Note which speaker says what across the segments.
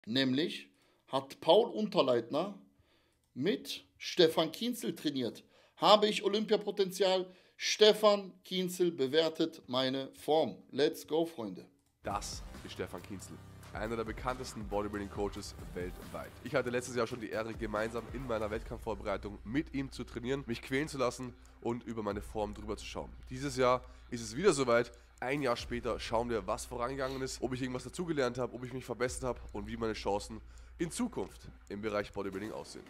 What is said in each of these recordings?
Speaker 1: Nämlich hat Paul Unterleitner mit Stefan Kienzel trainiert. Habe ich Olympiapotenzial? Stefan Kienzel bewertet meine Form. Let's go, Freunde.
Speaker 2: Das ist Stefan Kienzel, einer der bekanntesten Bodybuilding-Coaches weltweit. Ich hatte letztes Jahr schon die Ehre, gemeinsam in meiner Wettkampfvorbereitung mit ihm zu trainieren, mich quälen zu lassen und über meine Form drüber zu schauen. Dieses Jahr ist es wieder soweit. Ein Jahr später schauen wir, was vorangegangen ist, ob ich irgendwas dazugelernt habe, ob ich mich verbessert habe und wie meine Chancen in Zukunft im Bereich Bodybuilding aussehen.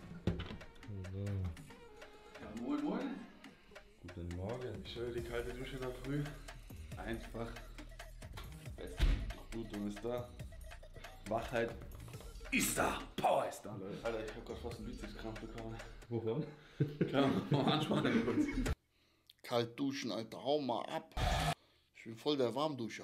Speaker 3: Ja, moin, moin.
Speaker 4: Guten Morgen.
Speaker 3: Ich höre die kalte Dusche in der Früh. Einfach. Beste. Blutung ist da. Wachheit ist da. Power ist da, Leute. Alter, ich hab grad fast einen Bizepskrampf bekommen.
Speaker 4: Wovon?
Speaker 3: Kann man mal anspannen kurz.
Speaker 1: Kalt duschen, Alter, hau mal ab. Ich bin voll der Warmduscher.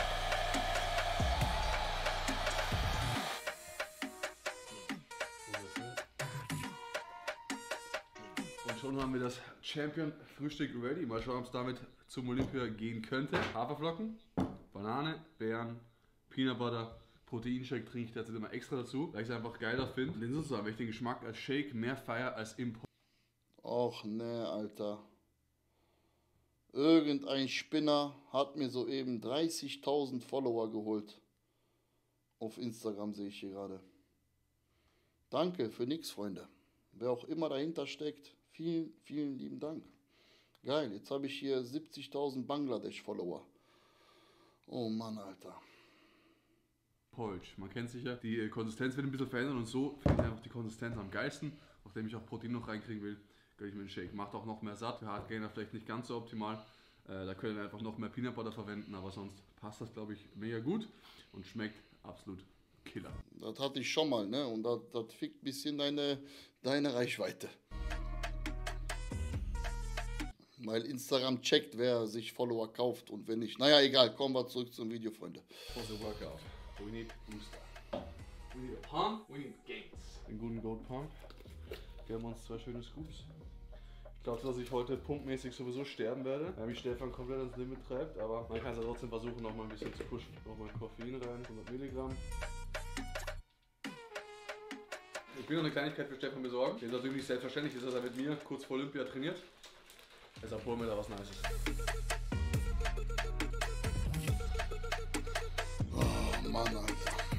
Speaker 3: Und schon haben wir das Champion-Frühstück ready. Mal schauen, ob es damit zum Olympia gehen könnte. Haferflocken, Banane, Beeren, Peanut Butter, Proteinshake trinke ich derzeit immer extra dazu, weil ich es einfach geiler finde. Linsen zu haben, weil ich den Geschmack als Shake mehr feier als Impro.
Speaker 1: Och ne, Alter. Irgendein Spinner hat mir soeben 30.000 Follower geholt. Auf Instagram sehe ich hier gerade. Danke für nix, Freunde. Wer auch immer dahinter steckt, vielen, vielen lieben Dank. Geil, jetzt habe ich hier 70.000 Bangladesch-Follower. Oh Mann, Alter.
Speaker 3: Polch. Man kennt sicher, die Konsistenz wird ein bisschen verändern und so finde ich einfach die Konsistenz am geilsten. Nachdem ich auch Protein noch reinkriegen will, gönne ich mir einen Shake. Macht auch noch mehr satt, für Hardgainer vielleicht nicht ganz so optimal. Da können wir einfach noch mehr Peanut Butter verwenden, aber sonst passt das, glaube ich, mega gut und schmeckt absolut killer.
Speaker 1: Das hatte ich schon mal, ne? Und das fickt ein bisschen deine Reichweite. Weil Instagram checkt, wer sich Follower kauft und wenn nicht. Naja, egal, kommen wir zurück zum Video, Freunde.
Speaker 3: For the workout. We need booster. We need a pump, we need gains. Den guten Goat Pump. Geben wir uns 2 schöne Scoops. Ich glaube, dass ich heute pumpmäßig sowieso sterben werde, weil mich Stefan komplett ans Limit treibt, aber man kann es ja trotzdem versuchen, noch mal ein bisschen zu pushen. Nochmal Koffein rein, 100 Milligramm. Ich will noch eine Kleinigkeit für Stefan besorgen. Dem natürlich selbstverständlich ist, dass er mit mir kurz vor Olympia trainiert. Deshalb holen wir da was Nices.
Speaker 1: Oh Mann, Alter.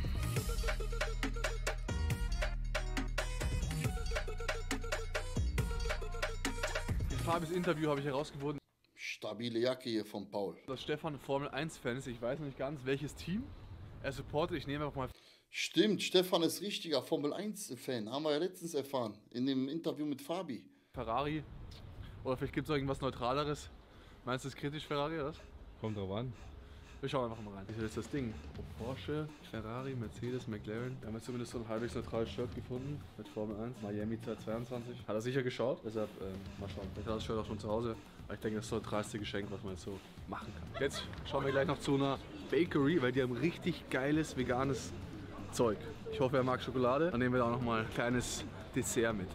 Speaker 3: In Fabis Interview habe ich herausgefunden,
Speaker 1: Stabile Jacke hier von Paul.
Speaker 3: dass Stefan Formel 1 Fan ist. Ich weiß noch nicht ganz, welches Team er supportet. Ich nehme einfach mal.
Speaker 1: Stimmt, Stefan ist richtiger Formel 1-Fan. Haben wir ja letztens erfahren. In dem Interview mit Fabi.
Speaker 3: Ferrari. Oder vielleicht gibt es irgendwas Neutraleres. Meinst du, das ist kritisch, Ferrari, oder was?
Speaker 4: Kommt drauf an.
Speaker 3: Wir schauen einfach mal rein. Das ist das Ding. Porsche, Ferrari, Mercedes, McLaren. Wir haben jetzt zumindest so ein halbwegs neutrales Shirt gefunden mit Formel 1. Miami 2022. Hat er sicher geschaut. Deshalb mal schauen. Vielleicht hat er das Shirt auch schon zu Hause. Aber ich denke, das ist so das neutralste Geschenk, was man jetzt so machen kann. Jetzt schauen wir gleich noch zu einer Bakery, weil die haben richtig geiles veganes Zeug. Ich hoffe, er mag Schokolade. Dann nehmen wir da auch noch mal ein kleines Dessert mit.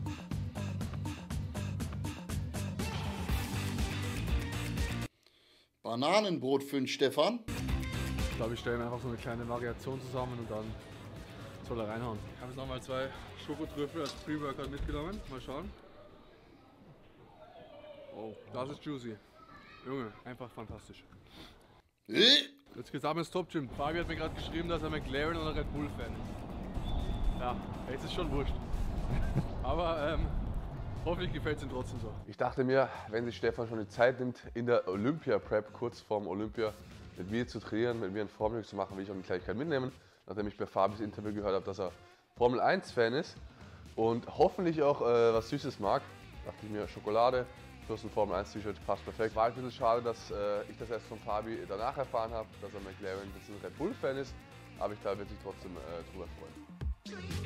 Speaker 1: Bananenbrot für den Stefan.
Speaker 3: Ich glaube, ich stelle einfach so eine kleine Variation zusammen und dann soll er reinhauen. Ich habe jetzt nochmal 2 Schokotrüffel als Pre-Workout mitgenommen. Mal schauen. Oh, das ist juicy. Junge, einfach fantastisch. Jetzt geht's ab ins Top Gym. Fabi hat mir gerade geschrieben, dass er McLaren oder Red Bull Fan ist. Ja, jetzt ist schon wurscht. Aber hoffentlich gefällt es ihm trotzdem so.
Speaker 2: Ich dachte mir, wenn sich Stefan schon die Zeit nimmt, in der Olympia-Prep, kurz vorm Olympia, mit mir zu trainieren, mit mir ein Formel zu machen, will ich auch eine Kleinigkeit mitnehmen. Nachdem ich bei Fabis Interview gehört habe, dass er Formel 1-Fan ist und hoffentlich auch was Süßes mag, dachte ich mir, Schokolade plus ein Formel 1-T-Shirt passt perfekt. War ein bisschen schade, dass ich das erst von Fabi danach erfahren habe, dass er McLaren ein Red Bull-Fan ist, aber ich glaube, er wird sich trotzdem drüber freuen.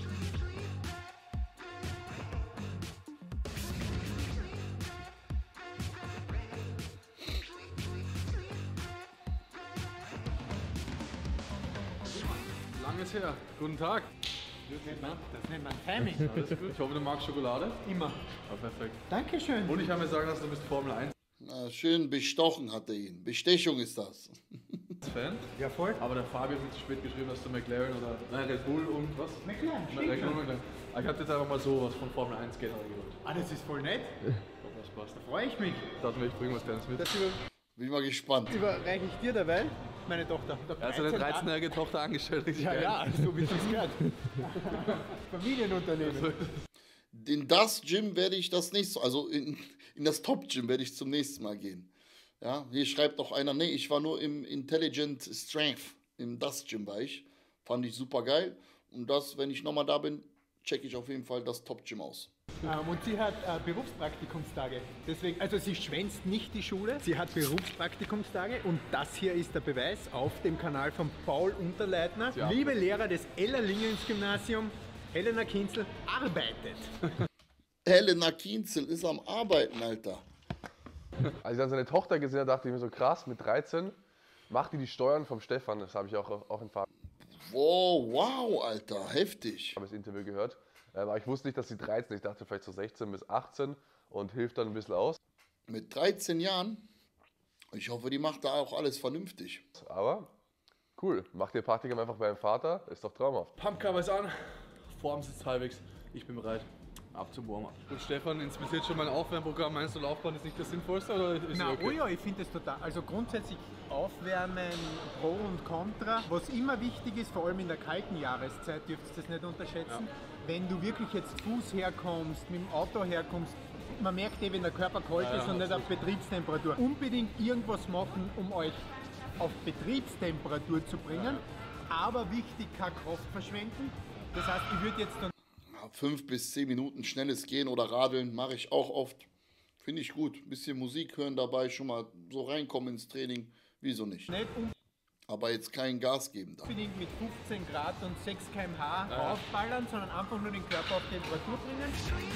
Speaker 3: Langes her. Guten Tag.
Speaker 5: Das nennt man Timing.
Speaker 3: Alles gut. Ich hoffe, du magst Schokolade.
Speaker 5: Immer.
Speaker 3: Ja, perfekt.
Speaker 5: Dankeschön.
Speaker 3: Und ich habe mir sagen lassen, du bist Formel 1.
Speaker 1: Na, schön bestochen hat er ihn. Bestechung ist das.
Speaker 3: Fan.
Speaker 5: Ja, voll.
Speaker 3: Aber der Fabian hat zu spät geschrieben, dass du McLaren oder Red Bull und was?
Speaker 5: McLaren,
Speaker 3: McLaren. Aber ich hab jetzt einfach mal sowas von Formel 1 generell geholt.
Speaker 5: Ah, das ist voll nett.
Speaker 3: Das passt.
Speaker 5: Da freue ich mich.
Speaker 3: Ich dachte mir, ich bringe was Kleines mit.
Speaker 5: Das
Speaker 1: Bin mal gespannt.
Speaker 5: überreiche ich dir dabei, meine Tochter.
Speaker 3: Er hat seine 13-jährige Tochter angestellt. Richtig geil.
Speaker 5: Ja, so wie es gehört. Familienunternehmen.
Speaker 1: In das Gym werde ich das nächste, also in das Top-Gym werde ich zum nächsten Mal gehen. Ja, hier schreibt noch einer, nee, ich war nur im Intelligent Strength, im das Gym war ich. Fand ich super geil. Und das, wenn ich nochmal da bin, checke ich auf jeden Fall das Top-Gym aus.
Speaker 5: Und sie hat Berufspraktikumstage. Deswegen, also sie schwänzt nicht die Schule, sie hat Berufspraktikumstage und das hier ist der Beweis auf dem Kanal von Paul Unterleitner.
Speaker 3: Ja.
Speaker 5: Liebe Lehrer des Ellerlingens-Gymnasium, Helena Kinzel arbeitet.
Speaker 1: Helena Kienzel ist am Arbeiten, Alter.
Speaker 2: Als ich dann seine Tochter gesehen habe, dachte ich mir so krass, mit 13 macht die Steuern vom Stefan. Das habe ich auch in
Speaker 1: Wow, Alter, heftig.
Speaker 2: Fabis Interview gehört. Aber ich wusste nicht, dass sie 13 ist. Ich dachte vielleicht so 16 bis 18 und hilft dann ein bisschen aus.
Speaker 1: Mit 13 Jahren, ich hoffe, die macht da auch alles vernünftig.
Speaker 2: Aber cool, macht ihr Praktikum einfach beim Vater, ist doch traumhaft.
Speaker 3: Pumpcover ist an, Form sitzt halbwegs, ich bin bereit. Ab zum Warm-up. Und Stefan, inspiziert schon mein Aufwärmprogramm. Meinst du, Laufbahn ist nicht das Sinnvollste oder ist
Speaker 5: Na,
Speaker 3: es okay?
Speaker 5: oh ja, ich finde es total. Also grundsätzlich Aufwärmen, Pro und Contra. Was immer wichtig ist, vor allem in der kalten Jahreszeit, dürft ihr das nicht unterschätzen. Wenn du wirklich jetzt zu Fuß herkommst, mit dem Auto herkommst, man merkt wenn der Körper kalt ist und nicht auf Betriebstemperatur. Unbedingt irgendwas machen, um euch auf Betriebstemperatur zu bringen. Aber wichtig, keine Kraft verschwenden. Das heißt, ich würde jetzt dann
Speaker 1: 5 bis 10 Minuten schnelles Gehen oder Radeln mache ich auch oft. Finde ich gut. Ein bisschen Musik hören dabei, schon mal so reinkommen ins Training. Wieso nicht?
Speaker 5: nicht
Speaker 1: Aber jetzt kein Gas geben da.
Speaker 5: unbedingt mit 15 Grad und 6 km/h aufballern, sondern einfach nur den Körper auf Temperatur bringen.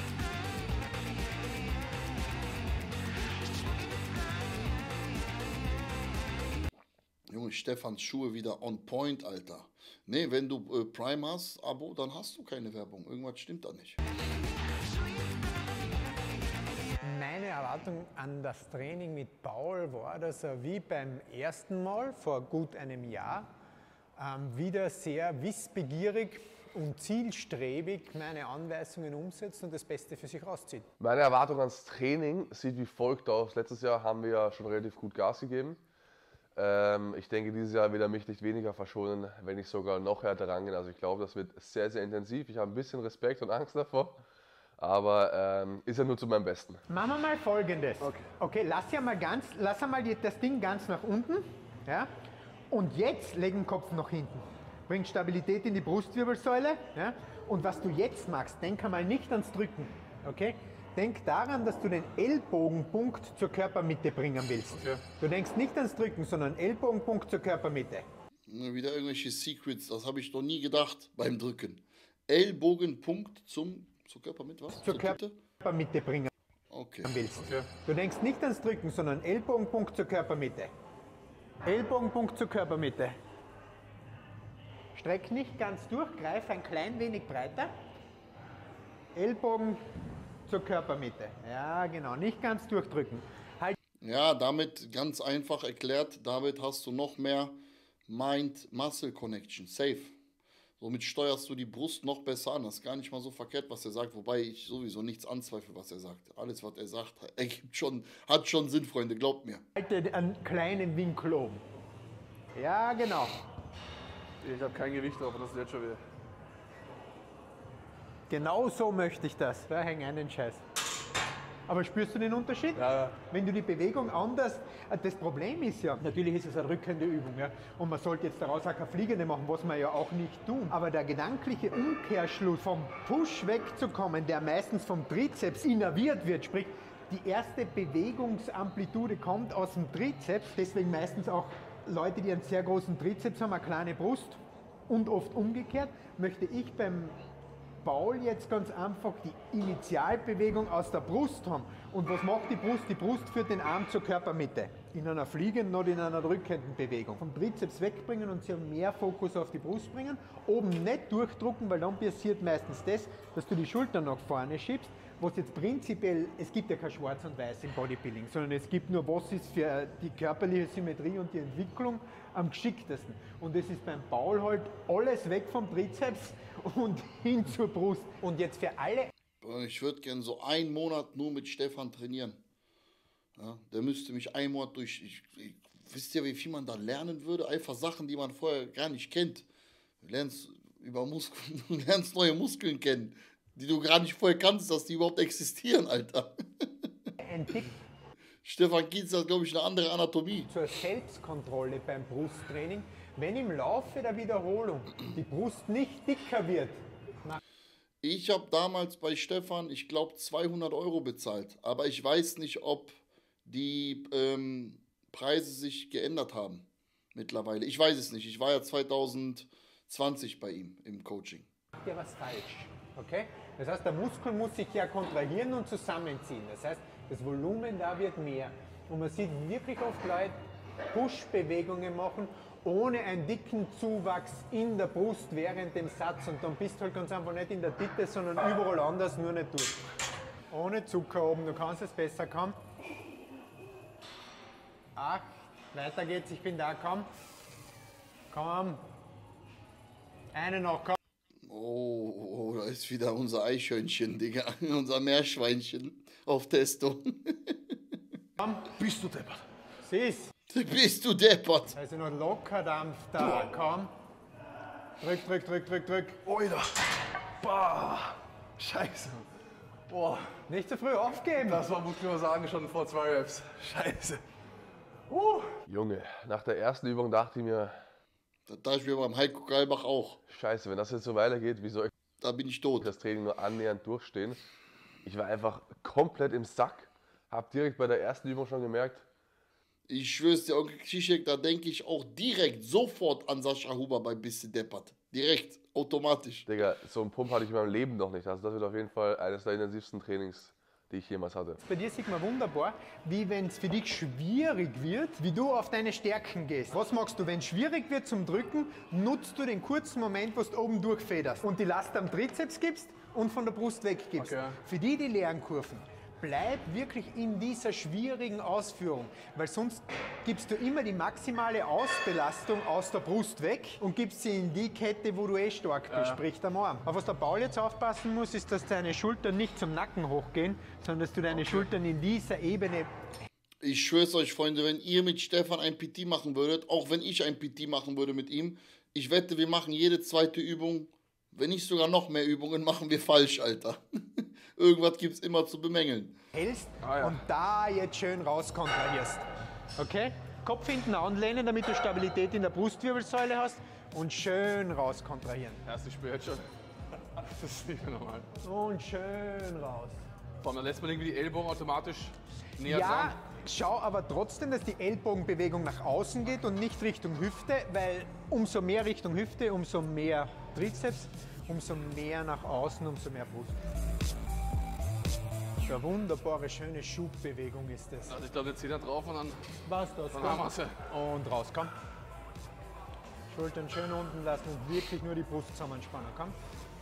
Speaker 1: Junge, Stefans Schuhe wieder on point, Alter. Nee, wenn du Prime hast, Abo, dann hast du keine Werbung. Irgendwas stimmt da nicht.
Speaker 5: Meine Erwartung an das Training mit Paul war, dass er wie beim ersten Mal vor gut einem Jahr wieder sehr wissbegierig und zielstrebig meine Anweisungen umsetzt und das Beste für sich rauszieht.
Speaker 2: Meine Erwartung ans Training sieht wie folgt aus. Letztes Jahr haben wir ja schon relativ gut Gas gegeben. Ich denke, dieses Jahr wird er mich nicht weniger verschonen, wenn nicht sogar noch härter rangehen. Also ich glaube, das wird sehr, sehr intensiv. Ich habe ein bisschen Respekt und Angst davor, aber ist ja nur zu meinem Besten.
Speaker 5: Machen wir mal Folgendes. Okay, lass einmal das Ding ganz nach unten. Ja? Und jetzt leg den Kopf nach hinten. Bring Stabilität in die Brustwirbelsäule. Ja? Und was du jetzt machst, denk einmal nicht ans Drücken. Okay? Denk daran, dass du den Ellbogenpunkt zur Körpermitte bringen willst.
Speaker 3: Okay.
Speaker 5: Du denkst nicht ans Drücken, sondern Ellbogenpunkt zur Körpermitte.
Speaker 1: Wieder irgendwelche Secrets, das habe ich noch nie gedacht beim Drücken. Ellbogenpunkt zur Körpermitte, was?
Speaker 5: Zur
Speaker 1: Mitte?
Speaker 5: Körpermitte bringen
Speaker 1: Okay.
Speaker 5: willst.
Speaker 3: Okay.
Speaker 5: Du denkst nicht ans Drücken, sondern Ellbogenpunkt zur Körpermitte. Ellbogenpunkt zur Körpermitte. Streck nicht ganz durch, greif ein klein wenig breiter. Ellbogen zur Körpermitte. Ja, genau, nicht ganz durchdrücken. Halt
Speaker 1: Ja, damit ganz einfach erklärt, damit hast du noch mehr Mind-Muscle-Connection. Safe. Somit steuerst du die Brust noch besser an. Das ist gar nicht mal so verkehrt, was er sagt, wobei ich sowieso nichts anzweifle, was er sagt. Alles, was er sagt, hat schon Sinn, Freunde, glaubt mir.
Speaker 5: halte einen kleinen Winkel um. Ja, genau.
Speaker 3: Ich habe kein Gewicht drauf, das ist jetzt schon wieder.
Speaker 5: Genau so möchte ich das. Da häng ein den Scheiß. Aber spürst du den Unterschied?
Speaker 3: Ja.
Speaker 5: Wenn du die Bewegung anders... Das Problem ist ja, natürlich ist es eine rückende Übung. Ja? Und man sollte jetzt daraus auch keine fliegende machen, was wir ja auch nicht tun. Aber der gedankliche Umkehrschluss, vom Push wegzukommen, der meistens vom Trizeps innerviert wird, sprich, die erste Bewegungsamplitude kommt aus dem Trizeps, deswegen meistens auch Leute, die einen sehr großen Trizeps haben, eine kleine Brust und oft umgekehrt, möchte ich beim Paul jetzt ganz einfach die Initialbewegung aus der Brust haben. Und was macht die Brust? Die Brust führt den Arm zur Körpermitte. In einer fliegenden oder in einer drückenden Bewegung. Vom Trizeps wegbringen und sie mehr Fokus auf die Brust bringen. Oben nicht durchdrucken, weil dann passiert meistens das, dass du die Schultern nach vorne schiebst. Was jetzt prinzipiell, es gibt ja kein Schwarz und Weiß im Bodybuilding, sondern es gibt nur, was ist für die körperliche Symmetrie und die Entwicklung am geschicktesten. Und das ist beim Paul halt alles weg vom Trizeps und hin zur Brust. Und jetzt für alle.
Speaker 1: Ich würde gerne so einen Monat nur mit Stefan trainieren. Ja, der müsste mich einen Monat wisst ihr, wie viel man da lernen würde? Einfach Sachen, die man vorher gar nicht kennt. Du lernst über Muskeln, du lernst neue Muskeln kennen, die du gar nicht vorher kannst, dass die überhaupt existieren, Alter.
Speaker 5: Ein Tipp
Speaker 1: Stefan Kienz hat, glaube ich, eine andere Anatomie.
Speaker 5: zur Selbstkontrolle beim Brusttraining. Wenn im Laufe der Wiederholung die Brust nicht dicker wird,
Speaker 1: Ich habe damals bei Stefan, ich glaube, 200 € bezahlt. Aber ich weiß nicht, ob die Preise sich geändert haben mittlerweile. Ich weiß es nicht. Ich war ja 2020 bei ihm im Coaching.
Speaker 5: macht ja was falsch. Okay? Das heißt, der Muskel muss sich ja kontrahieren und zusammenziehen. Das heißt, das Volumen da wird mehr. Und man sieht wirklich oft Leute Push-Bewegungen machen, ohne einen dicken Zuwachs in der Brust während dem Satz. Und dann bist du halt ganz einfach nicht in der Ditte, sondern überall anders, nur nicht durch. Ohne Zucker oben, du kannst es besser, komm. 8, weiter geht's, ich bin da, komm. Komm. Eine noch, komm.
Speaker 1: Oh, da ist wieder unser Eichhörnchen, Digga. Unser Meerschweinchen auf Testo.
Speaker 3: Bist du deppert?
Speaker 5: Siehst,
Speaker 1: Bist du deppert?
Speaker 5: also noch locker Dampf da, komm. Drück, drück, drück, drück, drück.
Speaker 3: Oida. Bah. Scheiße. Boah.
Speaker 5: Nicht zu früh aufgeben.
Speaker 3: Das war, muss ich mal sagen, schon vor 2 Reps. Scheiße.
Speaker 2: Junge, nach der ersten Übung dachte ich mir,
Speaker 1: Das dachte ich mir beim Heiko Geilbach auch.
Speaker 2: scheiße, wenn das jetzt so weitergeht, wie soll ich
Speaker 1: Da bin ich tot.
Speaker 2: das Training nur annähernd durchstehen? Ich war einfach komplett im Sack, hab direkt bei der ersten Übung schon gemerkt,
Speaker 1: Ich schwör's dir, Onkel Krzysiek, da denke ich auch direkt sofort an Sascha Huber bei Bisschen Deppert. Direkt, automatisch.
Speaker 2: Digga, so einen Pump hatte ich in meinem Leben noch nicht. Also das wird auf jeden Fall eines der intensivsten Trainings, die ich jemals hatte.
Speaker 5: Bei dir sieht man wunderbar, wie wenn es für dich schwierig wird, wie du auf deine Stärken gehst. Was machst du, wenn es schwierig wird zum Drücken? Nutzt du den kurzen Moment, wo du oben durchfederst und die Last am Trizeps gibst und von der Brust weggibst.
Speaker 3: Okay.
Speaker 5: Für die leeren Kurven. Bleib wirklich in dieser schwierigen Ausführung, weil sonst gibst du immer die maximale Ausbelastung aus der Brust weg und gibst sie in die Kette, wo du stark bist, sprich am Arm. Auf was der Paul jetzt aufpassen muss, ist, dass deine Schultern nicht zum Nacken hochgehen, sondern dass du deine Schultern in dieser Ebene.
Speaker 1: Ich schwör's euch, Freunde, wenn ihr mit Stefan ein PT machen würdet, auch wenn ich ein PT machen würde mit ihm, ich wette, wir machen jede zweite Übung, wenn nicht sogar noch mehr Übungen, machen wir falsch, Alter. Irgendwas gibt's immer zu bemängeln.
Speaker 5: Hältst
Speaker 3: ja.
Speaker 5: und da jetzt schön rauskontrahierst. Okay? Kopf hinten anlehnen, damit du Stabilität in der Brustwirbelsäule hast und schön rauskontrahieren.
Speaker 3: Erste Spür jetzt schon. Das ist nicht mehr normal.
Speaker 5: Und schön raus.
Speaker 3: Vor allem, dann lässt man irgendwie die Ellbogen automatisch näher
Speaker 5: Ja,
Speaker 3: dran.
Speaker 5: schau aber trotzdem, dass die Ellbogenbewegung nach außen geht und nicht Richtung Hüfte, weil umso mehr Richtung Hüfte, umso mehr Trizeps, umso mehr nach außen, umso mehr Brust. Eine wunderbare, schöne Schubbewegung ist das.
Speaker 3: Also ich glaube, jetzt zieht er drauf und dann
Speaker 5: Was das?
Speaker 3: haben wir sie.
Speaker 5: Und raus, komm. Schultern schön unten lassen und wirklich nur die Brust zusammenspannen, komm.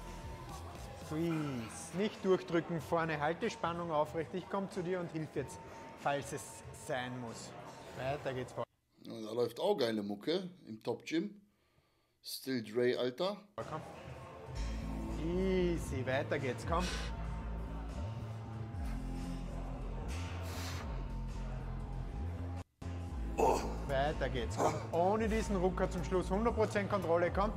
Speaker 5: Squeeze. Nicht durchdrücken, vorne halte Spannung aufrecht. Ich komme zu dir und hilf jetzt, falls es sein muss. Weiter geht's.
Speaker 1: Ja, da läuft auch geile Mucke im Top Gym. Still Dre, Alter.
Speaker 5: Komm. Easy, weiter geht's, komm. Weiter geht's, komm. Ohne diesen Rucker zum Schluss. 100% Kontrolle, komm.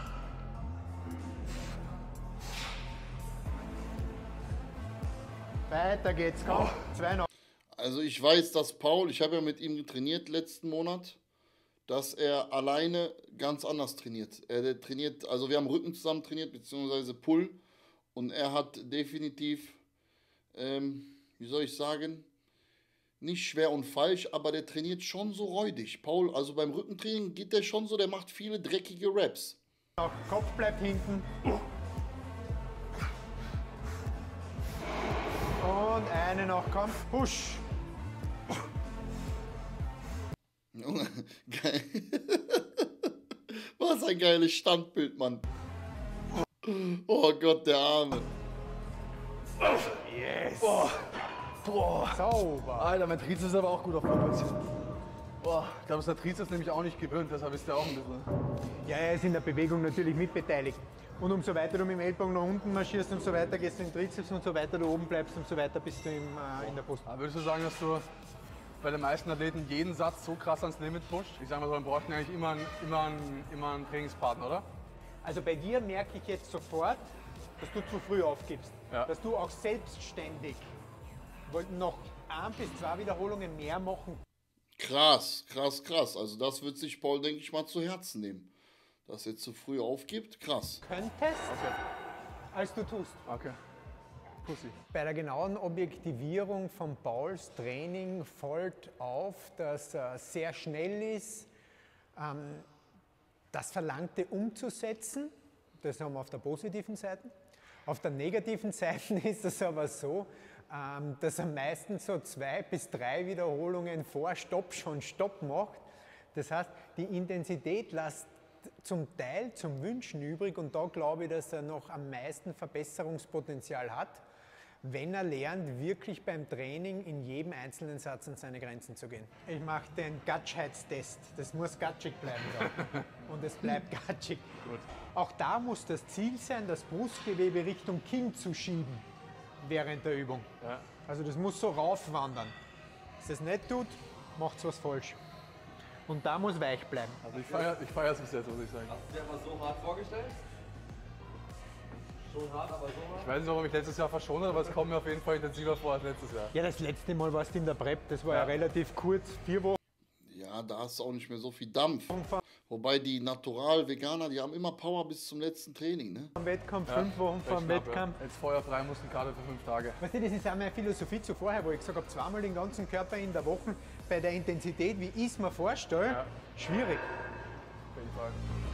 Speaker 5: Weiter geht's, komm. 2 noch.
Speaker 1: Also ich weiß, dass Paul, ich habe ja mit ihm trainiert letzten Monat, dass er alleine ganz anders trainiert. Der trainiert, also wir haben Rücken zusammen trainiert, beziehungsweise Pull. Und er hat definitiv, wie soll ich sagen, nicht schwer und falsch, aber der trainiert schon so räudig. Paul, also beim Rückentraining geht der schon so, der macht viele dreckige Raps.
Speaker 5: Kopf bleibt hinten. Und eine noch, komm. Husch.
Speaker 1: Junge, geil. Was ein geiles Standbild, Mann. Oh Gott, der Arme.
Speaker 5: Yes.
Speaker 3: Boah.
Speaker 5: Sauber.
Speaker 3: Alter, mein Trizeps ist aber auch gut auf Vorwärts. Boah, ich glaube, der Trizeps nämlich auch nicht gewöhnt, deshalb ist der auch ein bisschen.
Speaker 5: Ja, er ist in der Bewegung natürlich mitbeteiligt. Und umso weiter du mit dem Ellbogen nach unten marschierst, umso weiter gehst du in den Trizeps, umso weiter du oben bleibst, umso weiter bist du in der Brust.
Speaker 3: Aber würdest du sagen, dass du bei den meisten Athleten jeden Satz so krass ans Limit pusht? Ich sage mal so, man braucht eigentlich immer einen Trainingspartner, oder?
Speaker 5: Also bei dir merke ich jetzt sofort, dass du zu früh aufgibst.
Speaker 3: Ja.
Speaker 5: Dass du auch selbstständig noch 1 bis 2 Wiederholungen mehr machen.
Speaker 1: Krass, krass, krass. Also das wird sich Paul, denke ich mal, zu Herzen nehmen. Dass er zu früh aufgibt, krass.
Speaker 5: Könntest, als du tust.
Speaker 3: Okay. Pussy.
Speaker 5: Bei der genauen Objektivierung von Pauls Training fällt auf, dass er sehr schnell ist, das Verlangte umzusetzen. Das haben wir auf der positiven Seite. Auf der negativen Seite ist es aber so, dass er meistens so 2 bis 3 Wiederholungen vor Stopp schon Stopp macht. Das heißt, die Intensität lässt zum Teil zum Wünschen übrig und da glaube ich, dass er noch am meisten Verbesserungspotenzial hat, wenn er lernt, wirklich beim Training in jedem einzelnen Satz an seine Grenzen zu gehen. Ich mache den Gatschheitstest. Das muss gatschig bleiben da. Und es bleibt gatschig.
Speaker 3: Gut.
Speaker 5: Auch da muss das Ziel sein, das Brustgewebe Richtung Kinn zu schieben während der Übung.
Speaker 3: Ja.
Speaker 5: Also das muss so raufwandern. Wenn es das nicht tut, macht es was falsch. Und da muss weich bleiben.
Speaker 3: Also ich feiere es bis jetzt, muss ich sagen.
Speaker 6: Hast du dir mal so hart vorgestellt? Schon hart, aber so hart?
Speaker 3: Ich weiß nicht, ob ich letztes Jahr verschont habe, aber es kommt mir auf jeden Fall intensiver vor als letztes Jahr.
Speaker 5: Ja, das letzte Mal warst du in der Prep, das war ja relativ kurz, 4 Wochen
Speaker 1: Ja, da hast du auch nicht mehr so viel Dampf.
Speaker 5: vor
Speaker 1: Wobei die Natural-Veganer, die haben immer Power bis zum letzten Training, ne?
Speaker 5: dem Wettkampf, 5 Wochen vor dem
Speaker 3: Knapp,
Speaker 5: Wettkampf.
Speaker 3: Ja. Jetzt feuerfrei Muskelkater für 5 Tage.
Speaker 5: Weißt du, das ist auch meine Philosophie zuvor, wo ich gesagt habe, zweimal den ganzen Körper in der Woche bei der Intensität, wie ich es mir vorstelle,
Speaker 3: Ja.
Speaker 5: schwierig.
Speaker 3: Auf jeden Fall.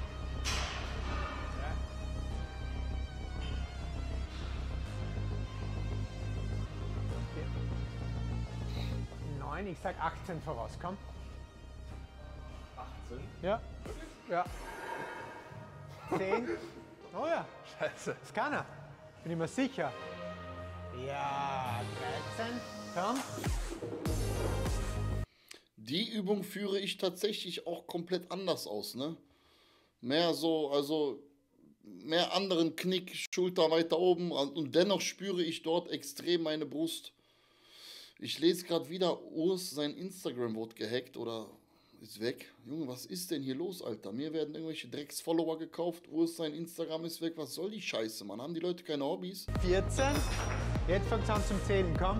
Speaker 5: 9, ich sag 18 voraus, komm.
Speaker 6: 18?
Speaker 5: Ja. Ja. 10. Oh ja,
Speaker 3: Scheiße.
Speaker 5: das kann er. Bin ich mir sicher. Ja, 13. Komm.
Speaker 1: Die Übung führe ich tatsächlich auch komplett anders aus, ne? Mehr so, also mehr anderen Knick, Schulter weiter oben und dennoch spüre ich dort extrem meine Brust. Ich lese gerade wieder, Urs, sein Instagram wurde gehackt oder ist weg. Junge, was ist denn hier los, Alter? Mir werden irgendwelche Drecks-Follower gekauft, Urs, sein Instagram ist weg. Was soll die Scheiße, Mann? Haben die Leute keine Hobbys?
Speaker 5: 14. Jetzt fängt es an zum Zählen, komm.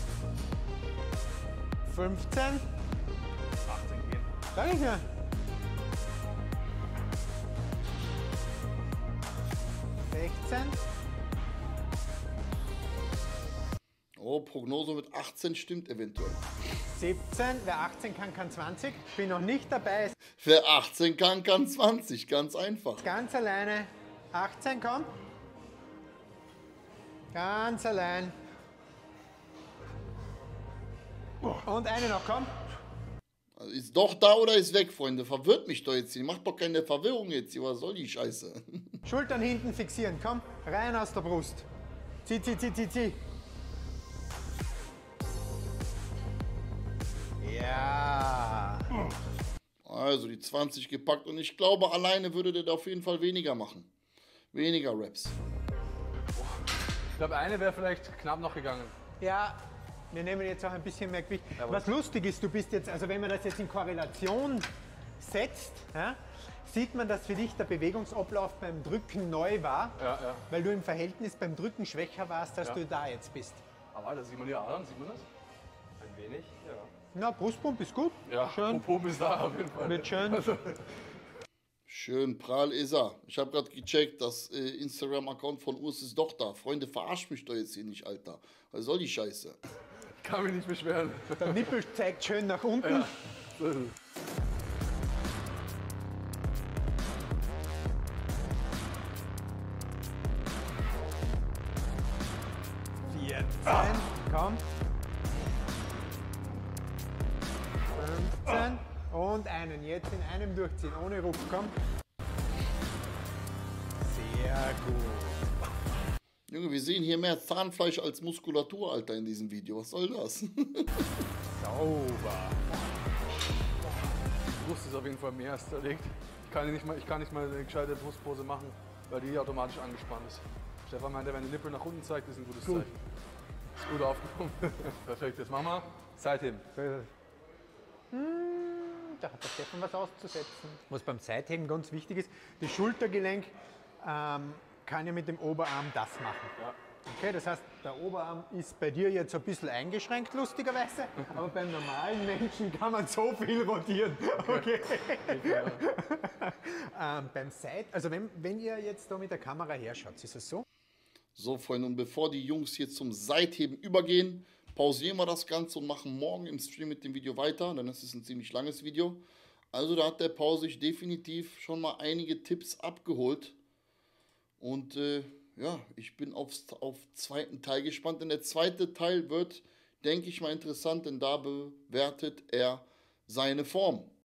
Speaker 5: 15.
Speaker 6: 18 gehen.
Speaker 5: Sag ich ja. 16.
Speaker 1: Oh, Prognose mit 18 stimmt eventuell.
Speaker 5: 17. Wer 18 kann, kann 20. Bin noch nicht dabei.
Speaker 1: Wer 18 kann, kann 20. Ganz einfach.
Speaker 5: Ganz alleine. 18, komm. Ganz allein. Und eine noch, komm.
Speaker 1: Also ist doch da oder ist weg, Freunde? Verwirrt mich doch jetzt hier. Macht doch keine Verwirrung jetzt hier. Was soll die Scheiße?
Speaker 5: Schultern hinten fixieren, komm. Rein aus der Brust. Zieh, zieh, zieh, zieh, zieh. Ja.
Speaker 1: Also die 20 gepackt und ich glaube, alleine würde der auf jeden Fall weniger machen. Weniger Reps.
Speaker 3: Ich glaube, eine wäre vielleicht knapp noch gegangen.
Speaker 5: Ja, wir nehmen jetzt auch ein bisschen mehr Gewicht. Was lustig ist, du bist jetzt, also wenn man das jetzt in Korrelation setzt, ja, sieht man, dass für dich der Bewegungsablauf beim Drücken neu war,
Speaker 3: Ja.
Speaker 5: weil du im Verhältnis beim Drücken schwächer warst, als du da jetzt bist.
Speaker 3: Aber da sieht man die Adern, sieht man das?
Speaker 6: Ein wenig, ja.
Speaker 5: Na, Brustpump ist gut.
Speaker 3: Ja,
Speaker 5: Schön.
Speaker 3: Pump ist da auf jeden Fall.
Speaker 5: Wird schön.
Speaker 1: Schön, prall ist er. Ich habe gerade gecheckt, das Instagram-Account von Urs ist doch da. Freunde, verarscht mich doch jetzt hier nicht, Alter. Was soll die Scheiße?
Speaker 3: Ich kann mich nicht beschweren.
Speaker 5: Der Nippel zeigt schön nach unten.
Speaker 3: So ist es.
Speaker 5: Komm. 15 und einen. Jetzt in einem durchziehen, ohne Ruck. Komm. Sehr gut.
Speaker 1: Junge, wir sehen hier mehr Zahnfleisch als Muskulatur, Alter, in diesem Video. Was soll das?
Speaker 5: Sauber.
Speaker 3: Die Brust ist auf jeden Fall mehr als zerlegt. Ich kann nicht mal eine gescheite Brustpose machen, weil die automatisch angespannt ist. Stefan meinte, wenn die Nippel nach unten zeigt, ist ein gutes Zeichen. Ist gut aufgekommen. Perfekt, jetzt machen wir Seitheben.
Speaker 5: Da hat der Stefan was auszusetzen. Was beim Seitheben ganz wichtig ist, das Schultergelenk kann ja mit dem Oberarm das machen.
Speaker 3: Ja.
Speaker 5: Okay, das heißt, der Oberarm ist bei dir jetzt ein bisschen eingeschränkt, lustigerweise, aber beim normalen Menschen kann man so viel rotieren. Okay. Also wenn ihr jetzt da mit der Kamera herschaut, ist es so?
Speaker 1: So, Freunde, und bevor die Jungs hier zum Seitheben übergehen, pausieren wir das Ganze und machen morgen im Stream mit dem Video weiter, denn das ist ein ziemlich langes Video. Also da hat der Paul sich definitiv schon mal einige Tipps abgeholt. Und ja, ich bin auf zweiten Teil gespannt, denn der zweite Teil wird, denke ich mal, interessant, denn da bewertet er seine Form.